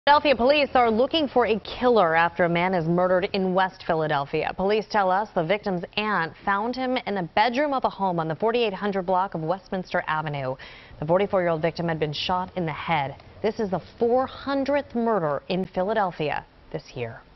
Philadelphia police are looking for a killer after a man is murdered in West Philadelphia. Police tell us the victim's aunt found him in a bedroom of a home on the 4800 block of Westminster Avenue. The 44-year-old victim had been shot in the head. This is the 400th murder in Philadelphia this year.